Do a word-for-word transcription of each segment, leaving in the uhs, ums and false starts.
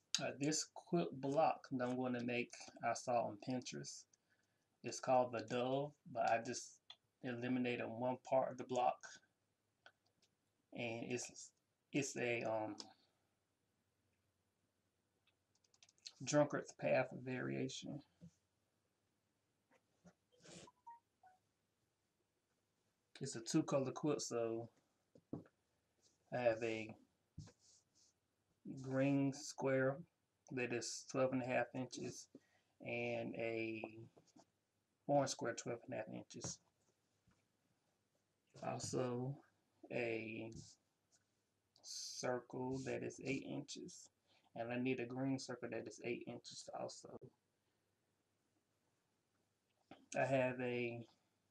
Uh, this quilt block that I'm going to make, I saw on Pinterest. It's called the Dove, but I just eliminated one part of the block, and it's it's a um, Drunkard's Path variation. It's a two color quilt, so I have a green square that is twelve and a half inches and a orange square twelve and a half inches. Also, a circle that is eight inches, and I need a green circle that is eight inches also. I have a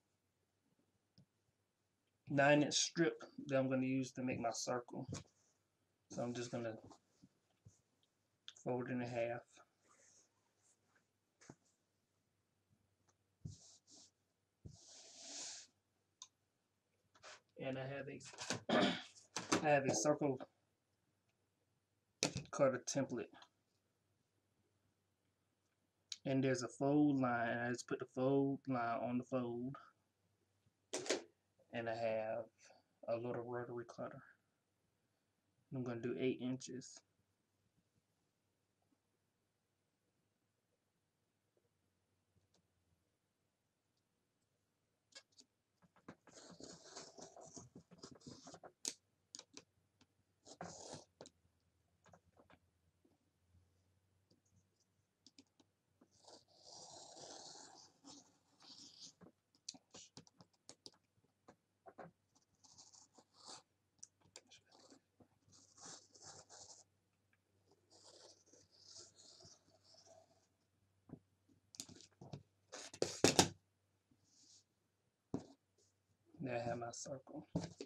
nine inch strip that I'm going to use to make my circle. So I'm just going to fold it in half. And I have a I have a circle cutter template. And there's a fold line. I just put the fold line on the fold. And I have a little rotary cutter. I'm going to do eight inches. There I have my circle.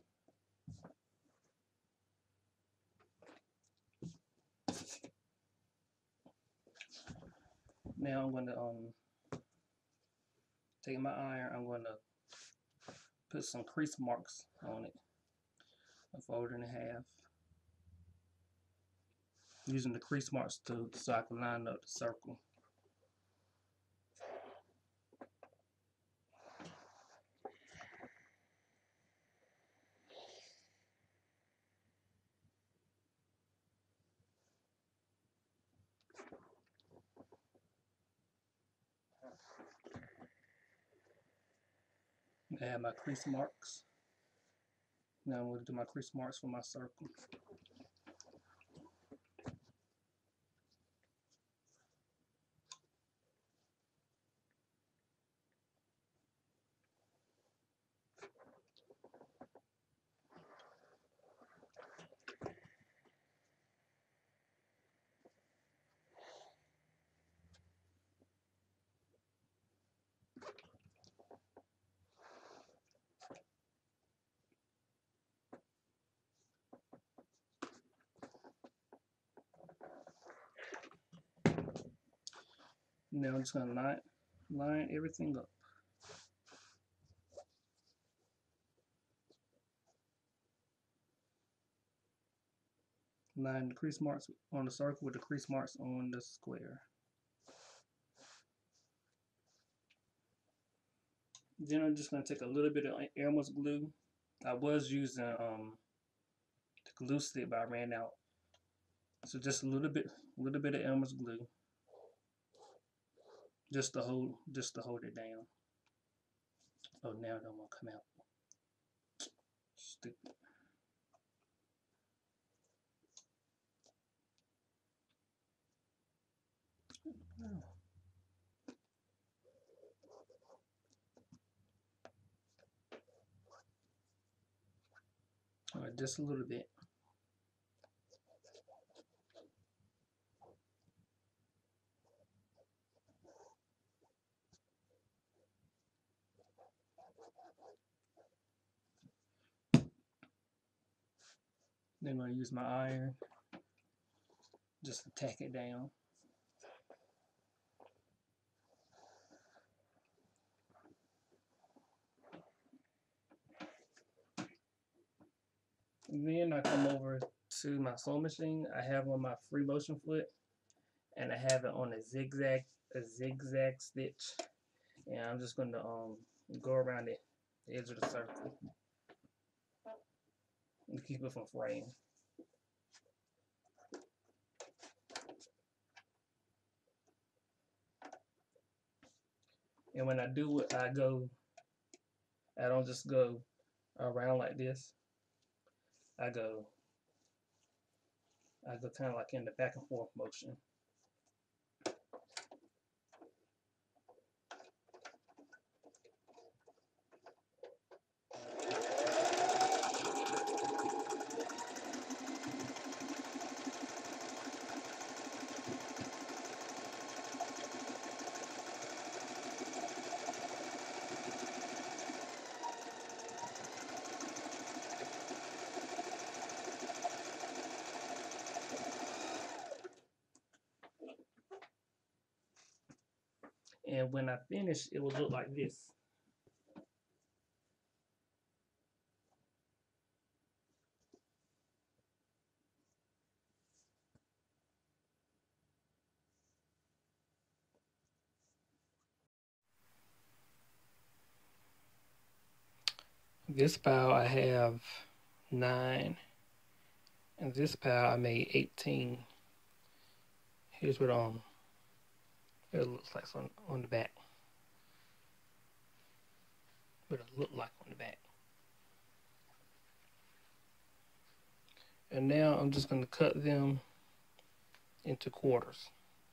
Now I'm going to um, take my iron. I'm going to put some crease marks on it. I fold it in half. Using the crease marks to so I can line up the circle. I have my crease marks. Now I'm going to do my crease marks for my circle. Now I'm just going to line, line everything up. Line the crease marks on the circle with the crease marks on the square. Then I'm just going to take a little bit of Elmer's glue. I was using um, the glue stick, but I ran out. So just a little bit, a little bit of Elmer's glue, just to hold, just to hold it down. Oh, now it don't want to come out. Stupid. Oh. All right, just a little bit. Then I'm going to use my iron just to tack it down. And then I come over to my sewing machine. I have on my free motion foot. and I have it on a zigzag a zigzag stitch, and I'm just going to um go around the edge of the circle and keep it from fraying. And when I do it, I go, I don't just go around like this. I go, I go kind of like in the back and forth motion. And when I finish, it will look like this. This pile I have nine, and this pile I made eighteen. Here's what um it looks like on on the back. What it look like on the back. And now I'm just going to cut them into quarters.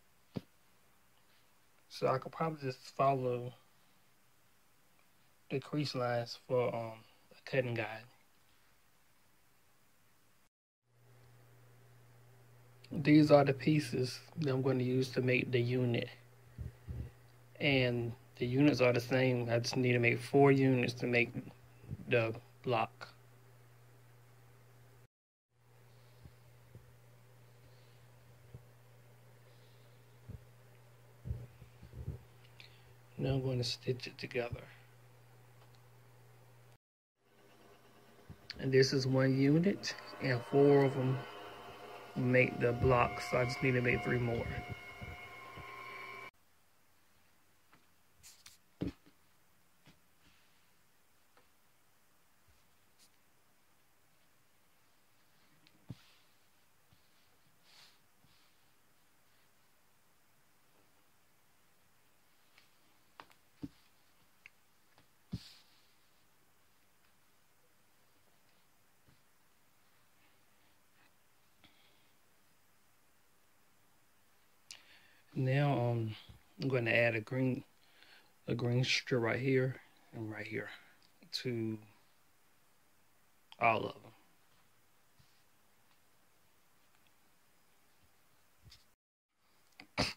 So I could probably just follow the crease lines for um, a cutting guide. These are the pieces that I'm going to use to make the unit. And the units are the same. I just need to make four units to make the block. Now I'm going to stitch it together. And this is one unit, and four of them make the block, so I just need to make three more. Now um, I'm going to add a green, a green strip right here and right here to all of them.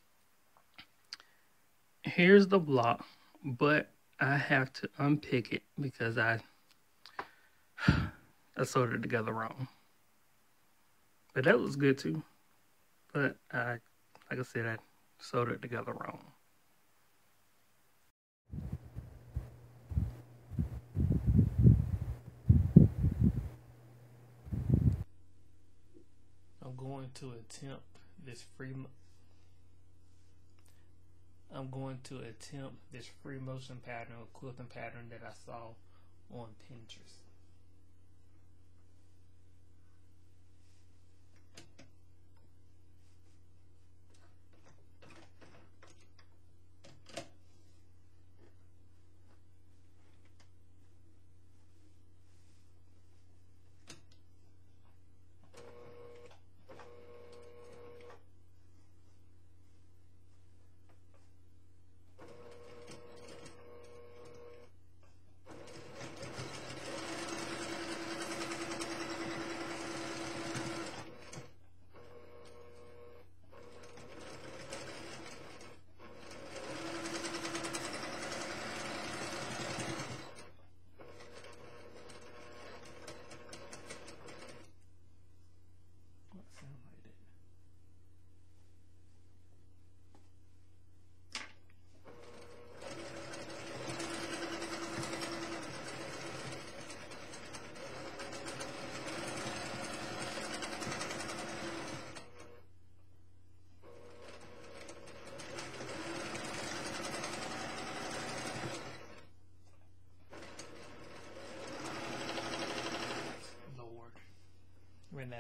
Here's the block, but I have to unpick it because I I sewed it together wrong. But that was good too. But I, like I said, I sewed it together wrong. I'm going to attempt this free. I'm going to attempt this free motion pattern or quilting pattern that I saw on Pinterest.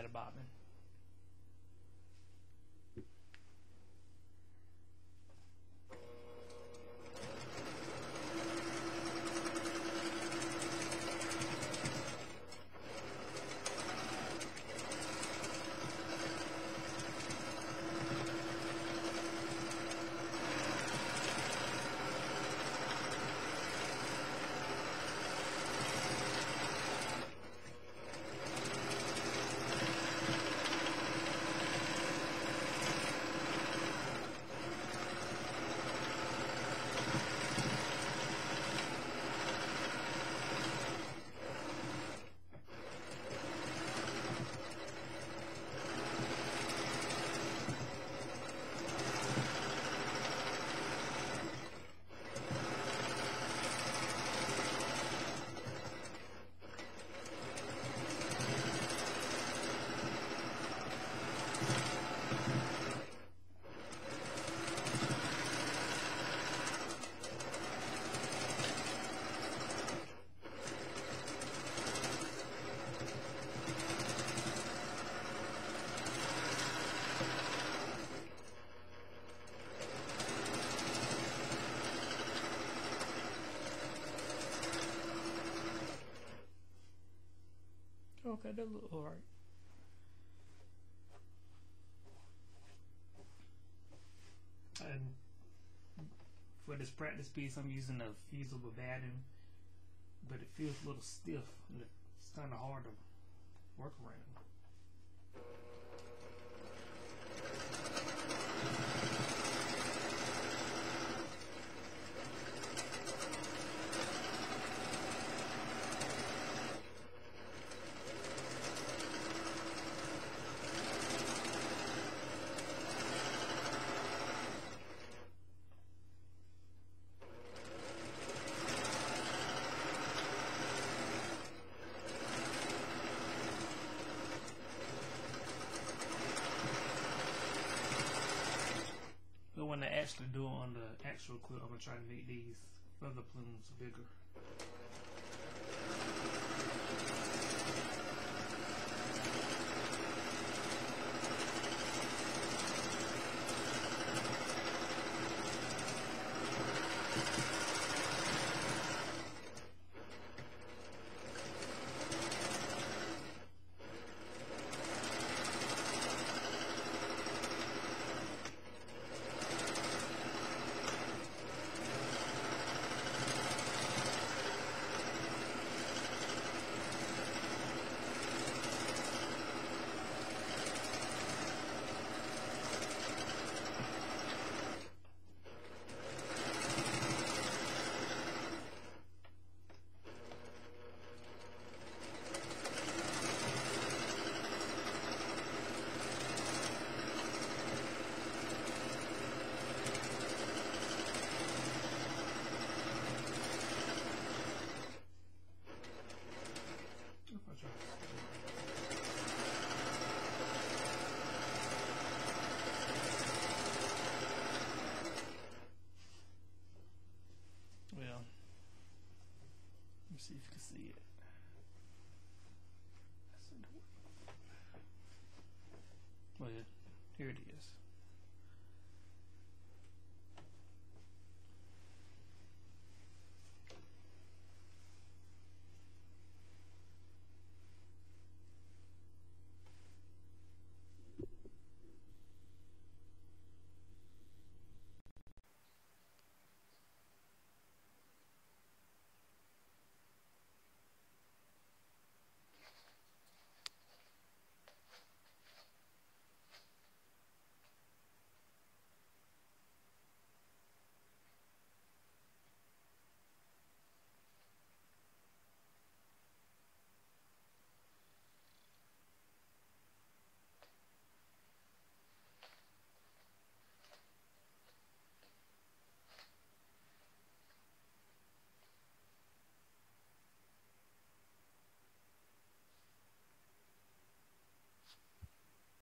add a bobbin. Okay, that look alright. And for this practice piece, I'm using a fusible batting, but it feels a little stiff and it's kind of hard to work around. But when I actually do it on the actual quilt, I'm going to try to make these feather plumes bigger. Well, let me see if you can see it. Well, here it is.